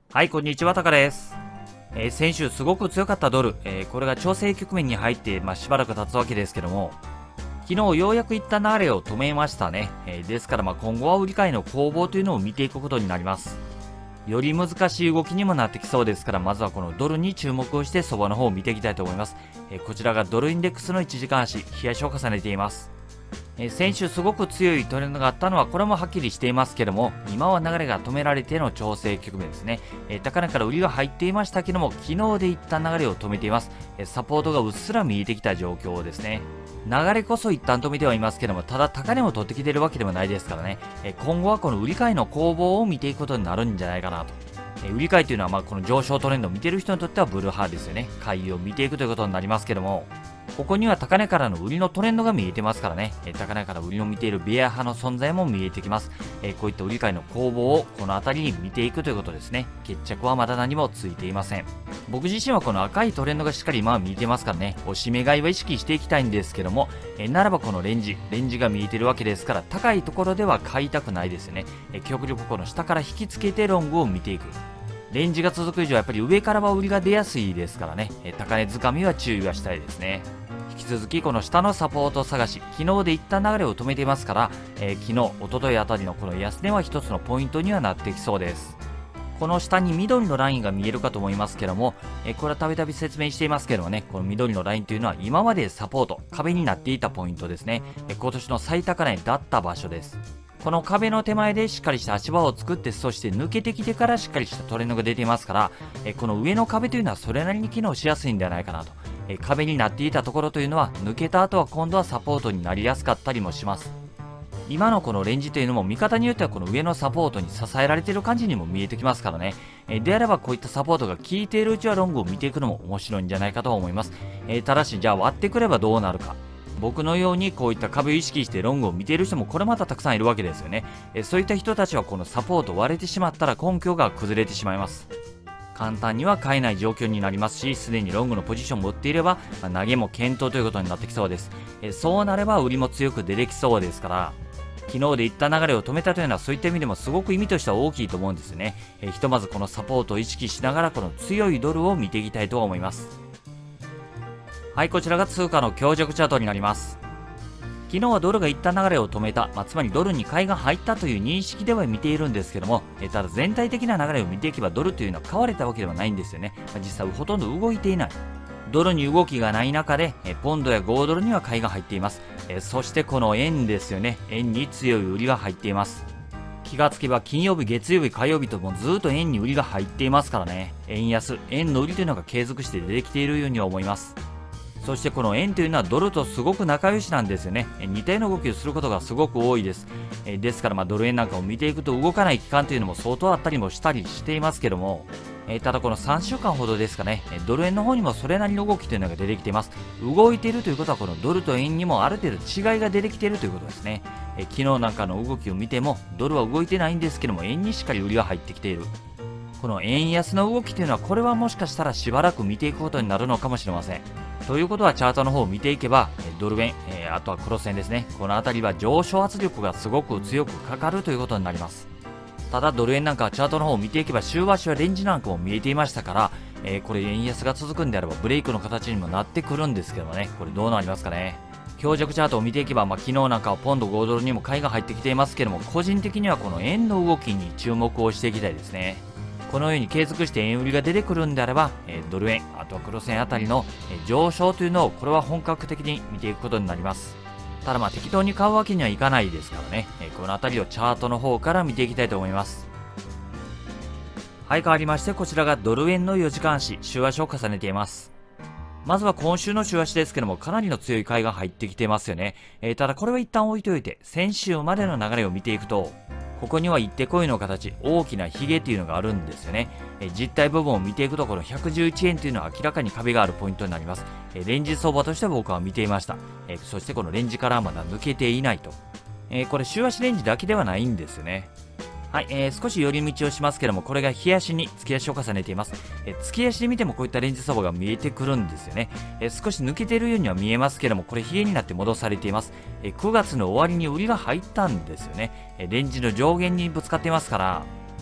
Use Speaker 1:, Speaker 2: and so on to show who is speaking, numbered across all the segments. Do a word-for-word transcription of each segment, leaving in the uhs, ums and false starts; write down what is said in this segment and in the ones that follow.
Speaker 1: はい、こんにちは、タカです。えー先週すごく強かったドル、えーこれが調整局面に入って、まあ、しばらく経つわけですけども、昨日ようやく一旦流れを止めましたね。えーですから、まあ、今後は売り買いの攻防というのを見ていくことになります。より難しい動きにもなってきそうですから、まずはこのドルに注目をして相場の方を見ていきたいと思います。えーこちらがドルインデックスのいちじかん足、冷やしを重ねています。えー先週すごく強いトレンドがあったのはこれもはっきりしていますけども、今は流れが止められての調整局面ですね。えー高値から売りが入っていましたけども、昨日で一旦流れを止めています。えーサポートがうっすら見えてきた状況ですね。流れこそ一旦止めてはいますけども、ただ高値を取ってきているわけでもないですからね。えー今後はこの売り買いの攻防を見ていくことになるんじゃないかなと。えー売り買いというのはまあこの上昇トレンドを見ている人にとってはブルーハーですよね。買いを見ていくということになりますけども、ここには高値からの売りのトレンドが見えてますからね、えー高値から売りを見ているベア派の存在も見えてきます。えーこういった売り買いの攻防をこの辺りに見ていくということですね。決着はまだ何もついていません。僕自身はこの赤いトレンドがしっかり今は見えてますからね、おしめ買いは意識していきたいんですけども、えーならばこのレンジ、レンジが見えてるわけですから、高いところでは買いたくないですよね。えー極力この下から引きつけてロングを見ていく。レンジが続く以上やっぱり上からは売りが出やすいですからね、えー高値掴みは注意はしたいですね。引き続きこの下のサポート探し、昨日で一旦流れを止めていますから、えー昨日、一昨日あたりのこの安値は一つのポイントにはなってきそうです。この下に緑のラインが見えるかと思いますけども、えーこれはたびたび説明していますけどもね、この緑のラインというのは今までサポート、壁になっていたポイントですね。えー今年の最高値だった場所です。この壁の手前でしっかりした足場を作って、そして抜けてきてからしっかりしたトレンドが出ていますから、えこの上の壁というのはそれなりに機能しやすいんではないかなと。え壁になっていたところというのは抜けた後は今度はサポートになりやすかったりもします。今のこのレンジというのも見方によってはこの上のサポートに支えられている感じにも見えてきますからね。えであればこういったサポートが効いているうちはロングを見ていくのも面白いんじゃないかと思います。えただしじゃあ割ってくればどうなるか。僕のようにこういった壁を意識してロングを見ている人もこれまたたくさんいるわけですよね。えそういった人たちはこのサポート割れてしまったら根拠が崩れてしまいます。簡単には買えない状況になりますし、すでにロングのポジションを持っていれば、まあ投げも検討ということになってきそうです。えそうなれば売りも強く出てきそうですから、昨日でいった流れを止めたというのはそういった意味でもすごく意味としては大きいと思うんですよね。えひとまずこのサポートを意識しながらこの強いドルを見ていきたいと思います。はい、こちらが通貨の強弱チャートになります。昨日はドルが一旦流れを止めた、まあ、つまりドルに買いが入ったという認識では見ているんですけども、えただ全体的な流れを見ていけばドルというのは買われたわけではないんですよね。まあ、実際ほとんど動いていない。ドルに動きがない中で、えポンドやごドルには買いが入っています。えそしてこの円ですよね。円に強い売りが入っています。気がつけば金曜日、月曜日、火曜日ともずっと円に売りが入っていますからね。円安、円の売りというのが継続して出てきているようには思います。そしてこの円というのはドルとすごく仲良しなんですよね。似たような動きをすることがすごく多いです。えですからまあドル円なんかを見ていくと動かない期間というのも相当あったりもしたりしていますけども、えただこのさんしゅうかんほどですかね、ドル円の方にもそれなりの動きというのが出てきています。動いているということはこのドルと円にもある程度違いが出てきているということですね。え昨日なんかの動きを見てもドルは動いてないんですけども、円にしっかり売りが入ってきている。この円安の動きというのはこれはもしかしたらしばらく見ていくことになるのかもしれません。ということはチャートの方を見ていけばドル円、えー、あとはクロス円ですね、この辺りは上昇圧力がすごく強くかかるということになります。ただドル円なんかはチャートの方を見ていけば週足はレンジなんかも見えていましたから、えー、これ円安が続くんであればブレイクの形にもなってくるんですけどもね、これどうなりますかね。強弱チャートを見ていけば、まあ、昨日なんかはポンドごドルにも買いが入ってきていますけども、個人的にはこの円の動きに注目をしていきたいですね。このように継続して円売りが出てくるんであれば、えー、ドル円、あとはクロス円あたりの、えー、上昇というのをこれは本格的に見ていくことになります。ただまあ適当に買うわけにはいかないですからね、えー、このあたりをチャートの方から見ていきたいと思います。はい、変わりましてこちらがドル円のよじかん足、週足を重ねています。まずは今週の週足ですけども、かなりの強い買いが入ってきてますよね。えー、ただこれは一旦置いておいて、先週までの流れを見ていくと、ここには一手こいの形、大きなヒゲというのがあるんですよね。えー、実体部分を見ていくと、このひゃくじゅういちえんというのは明らかに壁があるポイントになります。えー、レンジ相場として僕は見ていました。えー、そしてこのレンジからまだ抜けていないと。えー、これ週足レンジだけではないんですよね。はい、えー、少し寄り道をしますけども、これが日足に月足を重ねています。えー、月足で見てもこういったレンジ相場が見えてくるんですよね。えー、少し抜けているようには見えますけども、これ冷えになって戻されています。えー、くがつの終わりに売りが入ったんですよね。えー、レンジの上限にぶつかっていますから、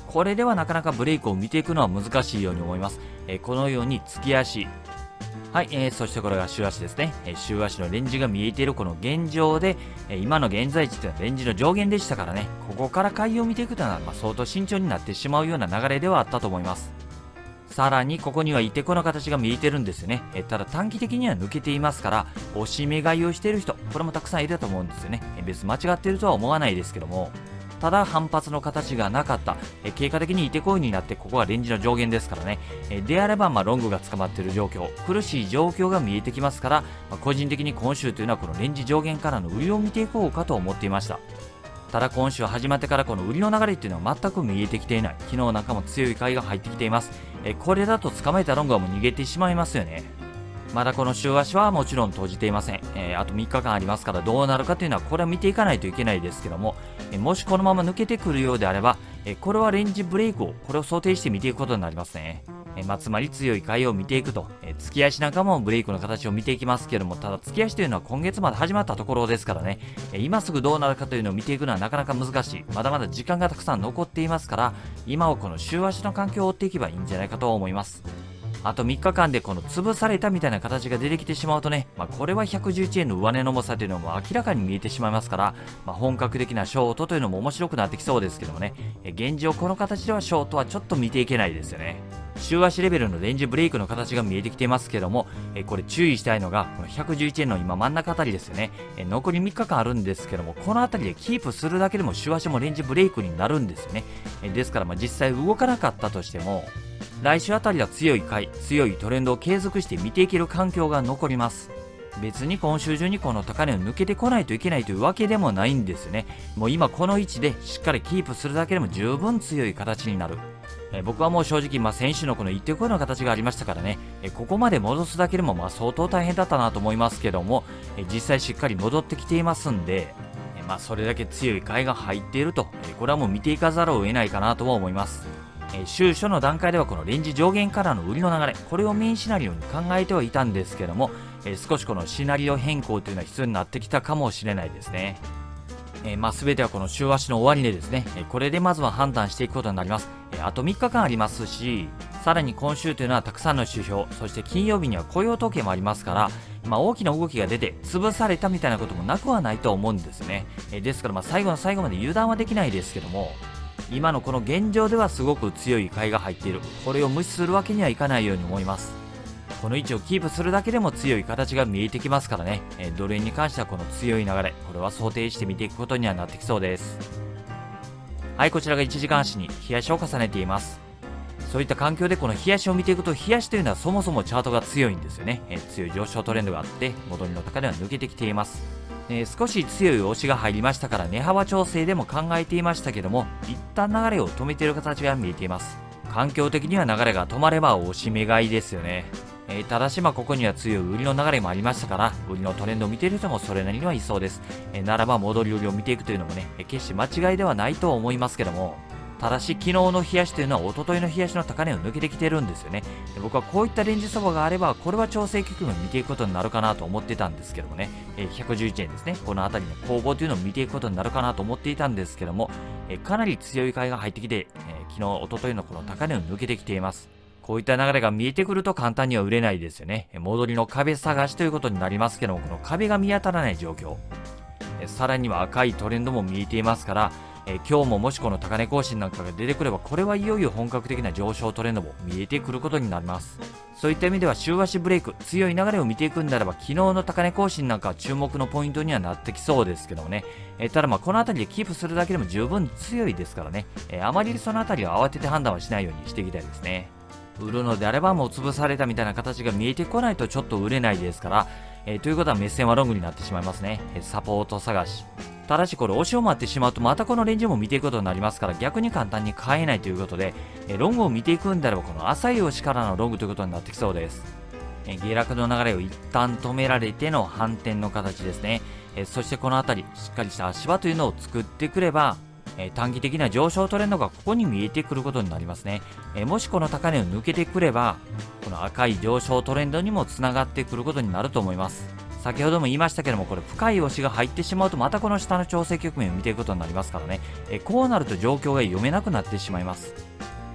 Speaker 1: これではなかなかブレイクを見ていくのは難しいように思います。えー、このように突き足。はい、えー、そしてこれが週足ですね。えー、週足のレンジが見えているこの現状で、えー、今の現在地というのはレンジの上限でしたからね、ここから買いを見ていくというのは、まあ、相当慎重になってしまうような流れではあったと思います。さらにここにはいてこの形が見えてるんですよね。えただ短期的には抜けていますから、押し目買いをしている人、これもたくさんいると思うんですよね。え別に間違っているとは思わないですけども、ただ反発の形がなかった。え結果的にいてこいになって、ここがレンジの上限ですからね。えであれば、まあ、ロングが捕まっている状況、苦しい状況が見えてきますから、まあ、個人的に今週というのはこのレンジ上限からの売りを見ていこうかと思っていました。ただ今週始まってからこの売りの流れっていうのは全く見えてきていない。昨日なんかも強い買いが入ってきています。えこれだと捕まえたロングはもう逃げてしまいますよね。まだこの週足はもちろん閉じていません。えー、あとみっかかんありますからどうなるかというのはこれは見ていかないといけないですけども、えもしこのまま抜けてくるようであれば、えこれはレンジブレイクをこれを想定して見ていくことになりますね。えまあ、つまり強い買いを見ていくと、え突き足なんかもブレイクの形を見ていきますけども、ただ突き足というのは今月まで始まったところですからね、え今すぐどうなるかというのを見ていくのはなかなか難しい。まだまだ時間がたくさん残っていますから、今はこの週足の環境を追っていけばいいんじゃないかと思います。あとみっかかんでこの潰されたみたいな形が出てきてしまうとね、まあ、これはひゃくじゅういちえんの上値の重さというのも明らかに見えてしまいますから、まあ、本格的なショートというのも面白くなってきそうですけどもね、え現状この形ではショートはちょっと見ていけないですよね。週足レベルのレンジブレイクの形が見えてきていますけども、えこれ注意したいのがこのひゃくじゅういちえんの今真ん中あたりですよね。え残りみっかかんあるんですけども、このあたりでキープするだけでも週足もレンジブレイクになるんですよね。えですからまあ実際動かなかったとしても、来週あたりは強い買い、強いトレンドを継続して見ていける環境が残ります。別に今週中にこの高値を抜けてこないといけないというわけでもないんですよね。もう今この位置でしっかりキープするだけでも十分強い形になる。え僕はもう正直、まあ、先週のこのいってこいの形がありましたからね、えここまで戻すだけでもまあ相当大変だったなと思いますけども、え実際しっかり戻ってきていますんで、えまあ、それだけ強い買いが入っていると、えこれはもう見ていかざるを得ないかなとは思います。え週初の段階ではこのレンジ上限からの売りの流れ、これをメインシナリオに考えてはいたんですけども、え少しこのシナリオ変更というのは必要になってきたかもしれないですね。えー、まあ全てはこの週足の終わりでですね、えこれでまずは判断していくことになります。えあとみっかかんありますし、さらに今週というのはたくさんの指標、そして金曜日には雇用統計もありますから、まあ、大きな動きが出て潰されたみたいなこともなくはないと思うんですよね。えですからまあ最後の最後まで油断はできないですけども、今のこの現状ではすごく強い買いが入っている。これを無視するわけにはいかないように思います。この位置をキープするだけでも強い形が見えてきますからね、えドル円に関してはこの強い流れ、これは想定して見ていくことにはなってきそうです。はい、こちらがいちじかん足に日足を重ねています。そういった環境でこの日足を見ていくと、日足というのはそもそもチャートが強いんですよね。え強い上昇トレンドがあって、戻りの高値は抜けてきています。えー、少し強い押しが入りましたから値幅調整でも考えていましたけども、一旦流れを止めている形が見えています。環境的には流れが止まれば押し目買いですよね。えー、ただしまあここには強い売りの流れもありましたから、売りのトレンドを見ている人もそれなりにはいそうです。えー、ならば戻り売りを見ていくというのもね、えー、決して間違いではないと思いますけども、ただし昨日の日足というのは一昨日の日足の高値を抜けてきてるんですよね。で僕はこういったレンジ相場があれば、これは調整局面を見ていくことになるかなと思ってたんですけどもね、えー、ひゃくじゅういちえんですね、この辺りの攻防というのを見ていくことになるかなと思っていたんですけども、えー、かなり強い買いが入ってきて、えー、昨日一昨日のこの高値を抜けてきています。こういった流れが見えてくると簡単には売れないですよね。戻りの壁探しということになりますけども、この壁が見当たらない状況。さらには赤いトレンドも見えていますから、え今日ももしこの高値更新なんかが出てくれば、これはいよいよ本格的な上昇トレンドも見えてくることになります。そういった意味では週足ブレイク、強い流れを見ていくんであれば、昨日の高値更新なんかは注目のポイントにはなってきそうですけどもね。えただまあこの辺りでキープするだけでも十分強いですからね、えあまりその辺りは慌てて判断はしないようにしていきたいですね。売るのであればもう潰されたみたいな形が見えてこないとちょっと売れないですから、えー、ということは目線はロングになってしまいますね。えー、サポート探し。ただしこれ押しを待ってしまうとまたこのレンジも見ていくことになりますから、逆に簡単に買えないということで、えー、ロングを見ていくんであればこの浅い押しからのロングということになってきそうです。えー、下落の流れを一旦止められての反転の形ですね。えー、そしてこの辺りしっかりした足場というのを作ってくれば、え短期的な上昇トレンドがここに見えてくることになりますね。えもしこの高値を抜けてくれば、この赤い上昇トレンドにもつながってくることになると思います。先ほども言いましたけども、これ深い押しが入ってしまうとまたこの下の調整局面を見ていくことになりますからね。えこうなると状況が読めなくなってしまいます。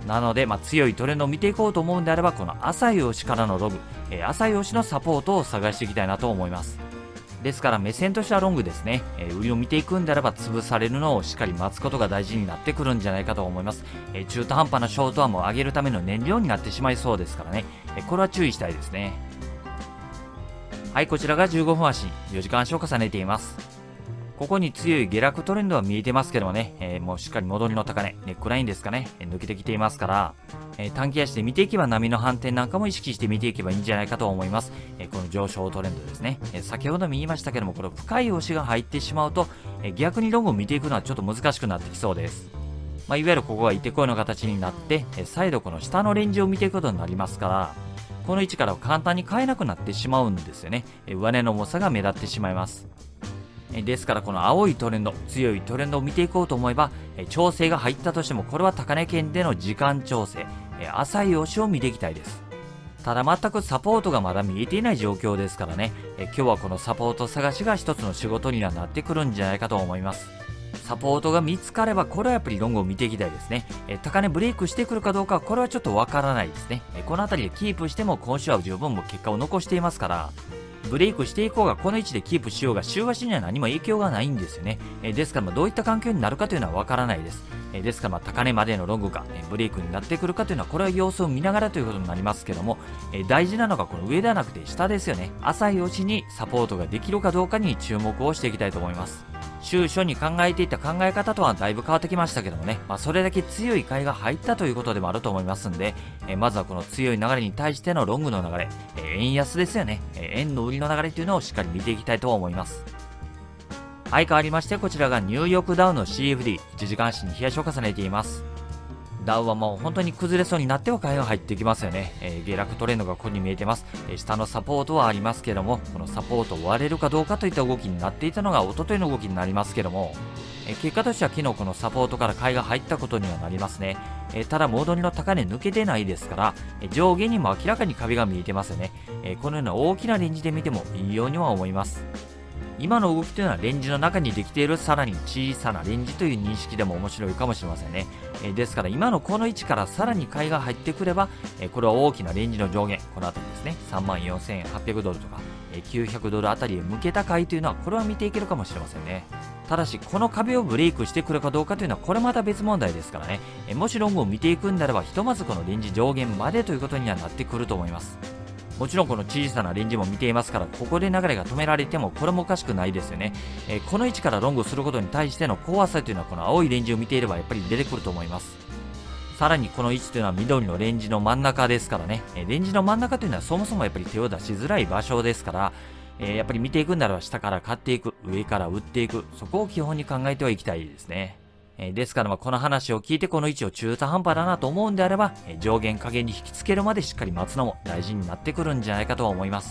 Speaker 1: なので、まあ、強いトレンドを見ていこうと思うんであれば、この浅い押しからのログ、えー、浅い押しのサポートを探していきたいなと思います。ですから目線としてはロングですね、えー、売りを見ていくんであれば潰されるのをしっかり待つことが大事になってくるんじゃないかと思います。えー、中途半端なショートはもう上げるための燃料になってしまいそうですからね、えー、これは注意したいですね。はい、こちらがじゅうごふん足、よじかん足を重ねています。ここに強い下落トレンドは見えてますけどもね、えー、もうしっかり戻りの高値、ネックラインですかね、えー、抜けてきていますから、えー、短期足で見ていけば波の反転なんかも意識して見ていけばいいんじゃないかと思います。えー、この上昇トレンドですね、えー、先ほども言いましたけども、これ深い押しが入ってしまうと、えー、逆にロングを見ていくのはちょっと難しくなってきそうです。まあ、いわゆるここがいてこいの形になって、えー、再度この下のレンジを見ていくことになりますから、この位置からは簡単に買えなくなってしまうんですよね。えー、上値の重さが目立ってしまいます。ですからこの青いトレンド、強いトレンドを見ていこうと思えば、調整が入ったとしてもこれは高値圏での時間調整、浅い押しを見ていきたいです。ただ全くサポートがまだ見えていない状況ですからね、今日はこのサポート探しが一つの仕事にはなってくるんじゃないかと思います。サポートが見つかればこれはやっぱりロングを見ていきたいですね。高値ブレイクしてくるかどうかはこれはちょっとわからないですね。この辺りでキープしても今週は十分も結果を残していますから、ブレイクしていこうがこの位置でキープしようが週足には何も影響がないんですよね。えですからまあどういった環境になるかというのはわからないです。えですからまあ高値までのロングか、えブレイクになってくるかというのはこれは様子を見ながらということになりますけども、え大事なのがこの上ではなくて下ですよね。浅い押しにサポートができるかどうかに注目をしていきたいと思います。週初に考えていた考え方とはだいぶ変わってきましたけどもね、まあ、それだけ強い買いが入ったということでもあると思いますんで、えまずはこの強い流れに対してのロングの流れ、え円安ですよね、え円の売りの流れというのをしっかり見ていきたいと思います。はい、変わりましてこちらがニューヨークダウの シーエフディー、いちじかん足に冷やしを重ねています。ダウはもう本当に崩れそうになっては買いが入ってきますよね。えー、下落トレンドがここに見えてます。えー、下のサポートはありますけども、このサポートを割れるかどうかといった動きになっていたのが一昨日の動きになりますけども、えー、結果としては昨日このサポートから買いが入ったことにはなりますね。えー、ただ戻りの高値抜けてないですから、えー、上下にも明らかに壁が見えてますよね。えー、このような大きなレンジで見てもいいようには思います。今の動きというのはレンジの中にできているさらに小さなレンジという認識でも面白いかもしれませんね。えー、ですから今のこの位置からさらに買いが入ってくれば、えー、これは大きなレンジの上限、この辺りですね、さんまんよんせんはっぴゃくドルとか、えー、きゅうひゃくドルあたりへ向けた買いというのはこれは見ていけるかもしれませんね。ただしこの壁をブレイクしてくるかどうかというのはこれまた別問題ですからね。えー、もしロングを見ていくんであればひとまずこのレンジ上限までということにはなってくると思います。もちろんこの小さなレンジも見ていますから、ここで流れが止められてもこれもおかしくないですよね。えー、この位置からロングすることに対しての怖さというのはこの青いレンジを見ていればやっぱり出てくると思います。さらにこの位置というのは緑のレンジの真ん中ですからね、えー、レンジの真ん中というのはそもそもやっぱり手を出しづらい場所ですから、えー、やっぱり見ていくんなら下から買っていく、上から売っていく、そこを基本に考えてはいきたいですね。えー、ですからまあこの話を聞いてこの位置を中途半端だなと思うんであれば、えー、上限下限に引きつけるまでしっかり待つのも大事になってくるんじゃないかと思います。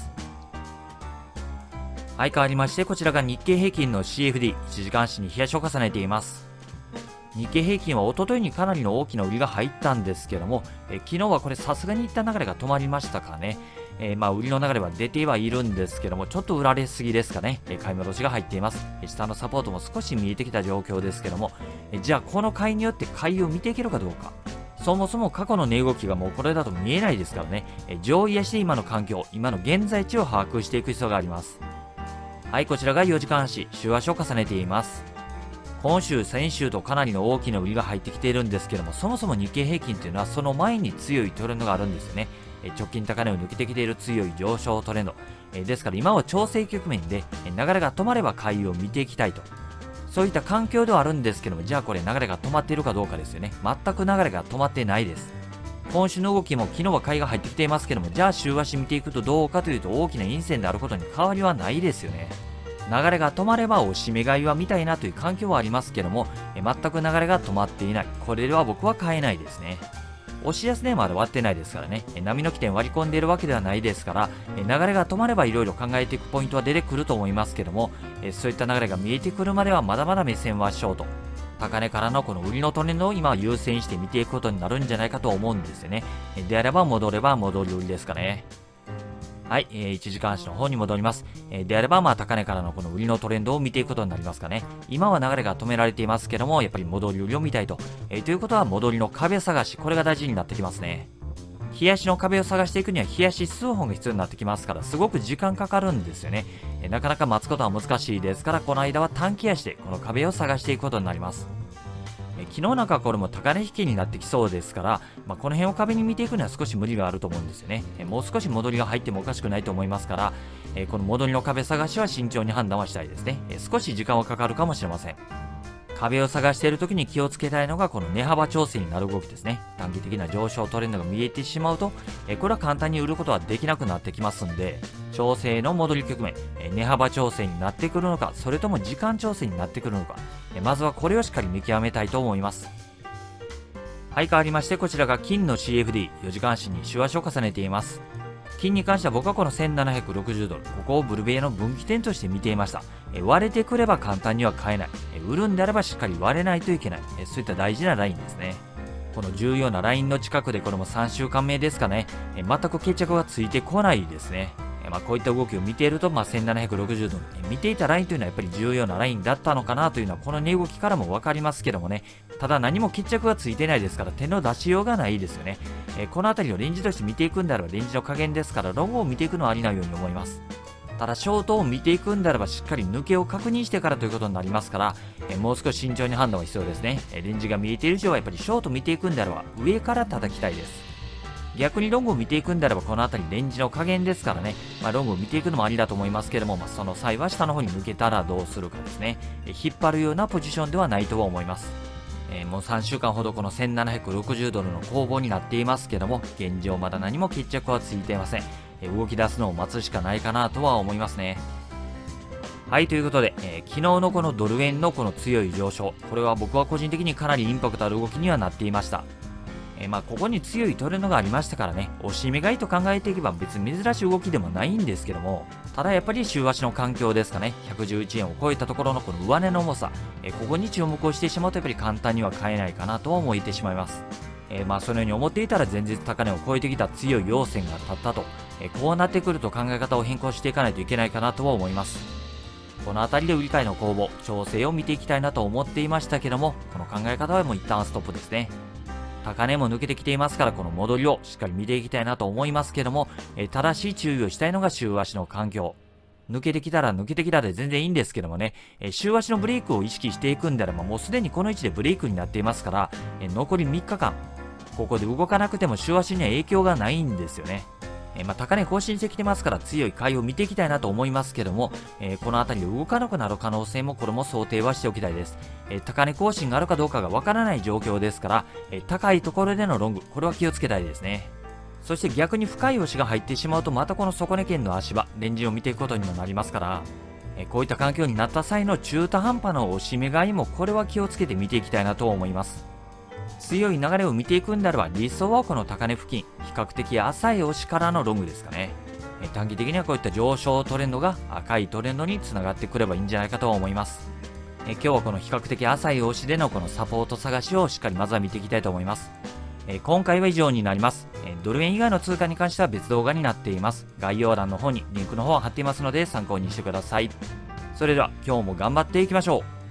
Speaker 1: はい、変わりましてこちらが日経平均の シーエフディー、いちじかん足に冷やしを重ねています。日経平均は一昨日にかなりの大きな売りが入ったんですけども、えー、昨日はこれさすがに一旦流れが止まりましたかね。えー、まあ売りの流れは出てはいるんですけども、ちょっと売られすぎですかね。えー、買い戻しが入っています。えー、下のサポートも少し見えてきた状況ですけども、えー、じゃあこの買いによって買いを見ていけるかどうか。そもそも過去の値動きがもうこれだと見えないですからね。えー、上位足で今の環境、今の現在地を把握していく必要があります。はい、こちらがよじかん足、週足を重ねています。今週、先週とかなりの大きな売りが入ってきているんですけども、そもそも日経平均というのはその前に強いトレンドがあるんですよね。直近高値を抜けてきている強い上昇トレンド。ですから今は調整局面で流れが止まれば買いを見ていきたいと。そういった環境ではあるんですけども、じゃあこれ流れが止まっているかどうかですよね。全く流れが止まってないです。今週の動きも昨日は買いが入ってきていますけども、じゃあ週足見ていくとどうかというと大きな陰線であることに変わりはないですよね。流れが止まれば押し目買いは見たいなという環境はありますけども、全く流れが止まっていない。これでは僕は買えないですね。押し安値まで割ってないですからね、波の起点割り込んでいるわけではないですから、流れが止まればいろいろ考えていくポイントは出てくると思いますけども、そういった流れが見えてくるまではまだまだ目線はショート。高値からのこの売りのトレンドを今は優先して見ていくことになるんじゃないかと思うんですよね。であれば戻れば戻り売りですかね。 はい、えー、いちじかん足の方に戻ります。えー、であれば、まあ、高値からのこの売りのトレンドを見ていくことになりますかね。今は流れが止められていますけども、やっぱり戻り売りを見たいと。えー、ということは、戻りの壁探し、これが大事になってきますね。日足の壁を探していくには、日足数本が必要になってきますから、すごく時間かかるんですよね。えー、なかなか待つことは難しいですから、この間は短期足で、この壁を探していくことになります。昨日なんかこれも高値引きになってきそうですから、まあ、この辺を壁に見ていくには少し無理があると思うんですよね。もう少し戻りが入ってもおかしくないと思いますから、えこの戻りの壁探しは慎重に判断はしたいですね。少し時間はかかるかもしれません。壁を探している時に気をつけたいのがこの値幅調整になる動きですね。短期的な上昇トレンドが見えてしまうと、えこれは簡単に売ることはできなくなってきますんで、調整の戻り局面、え値幅調整になってくるのか、それとも時間調整になってくるのか、えまずはこれをしっかり見極めたいと思います。はい、変わりましてこちらが金の シーエフディー、よじかん足に週足を重ねています。金に関しては僕はこのせんななひゃくろくじゅうドル、ここをブルベイの分岐点として見ていました。え割れてくれば簡単には買えない。え売るんであればしっかり割れないといけない。えそういった大事なラインですね。この重要なラインの近くでこれもさんしゅうかんめですかね。え全く決着がついてこないですね。えまあ、こういった動きを見ていると、まあ、せんななひゃくろくじゅうドル、え見ていたラインというのはやっぱり重要なラインだったのかなというのはこの値動きからも分かりますけどもね。ただ何も決着がついてないですから手の出しようがないですよね。えこの辺りをレンジとして見ていくんであればレンジの加減ですからロングを見ていくのはありなように思います。ただショートを見ていくんであればしっかり抜けを確認してからということになりますから、えもう少し慎重に判断は必要ですね。えレンジが見えている以上はやっぱりショート見ていくんであれば上から叩きたいです。逆にロングを見ていくんであればこの辺りレンジの加減ですからね、まあ、ロングを見ていくのもありだと思いますけども、まあ、その際は下の方に抜けたらどうするかですね。え引っ張るようなポジションではないとは思います。えー、もうさんしゅうかんほどこのせんななひゃくろくじゅうドルの攻防になっていますけども、現状まだ何も決着はついていません。えー、動き出すのを待つしかないかなとは思いますね。はい、ということで、えー、昨日のこのドル円のこの強い上昇、これは僕は個人的にかなりインパクトある動きにはなっていました。えー、まあここに強いトレンドがありましたからね、押し目買いと考えていけば別に珍しい動きでもないんですけども、ただやっぱり週足の環境ですかね、ひゃくじゅういちえんを超えたところのこの上値の重さ、えー、ここに注目をしてしまうとやっぱり簡単には買えないかなと思えてしまいます。えー、まあそのように思っていたら前日高値を超えてきた強い陽線が立ったと、えー、こうなってくると考え方を変更していかないといけないかなとは思います。この辺りで売り買いの攻防、調整を見ていきたいなと思っていましたけども、この考え方はもう一旦ストップですね。高値も抜けてきていますから、この戻りをしっかり見ていきたいなと思いますけども、えー、正しい注意をしたいのが週足の環境。抜けてきたら抜けてきたで全然いいんですけどもね、えー、週足のブレイクを意識していくんであれば、もうすでにこの位置でブレイクになっていますから、えー、残りみっかかん、ここで動かなくても週足には影響がないんですよね。えー、まあ、高値更新してきてますから強い買いを見ていきたいなと思いますけども、えー、この辺りで動かなくなる可能性もこれも想定はしておきたいです。えー、高値更新があるかどうかがわからない状況ですから、えー、高いところでのロング、これは気をつけたいですね。そして逆に深い押しが入ってしまうとまたこの底値圏の足場、レンジを見ていくことにもなりますから、えー、こういった環境になった際の中途半端な押し目買いもこれは気をつけて見ていきたいなと思います。強い流れを見ていくんであれば理想はこの高値付近、比較的浅い押しからのロングですかね。え短期的にはこういった上昇トレンドが赤いトレンドにつながってくればいいんじゃないかと思います。え今日はこの比較的浅い押しでのこのサポート探しをしっかりまずは見ていきたいと思います。え今回は以上になります。えドル円以外の通貨に関しては別動画になっています。概要欄の方にリンクの方を貼っていますので参考にしてください。それでは今日も頑張っていきましょう。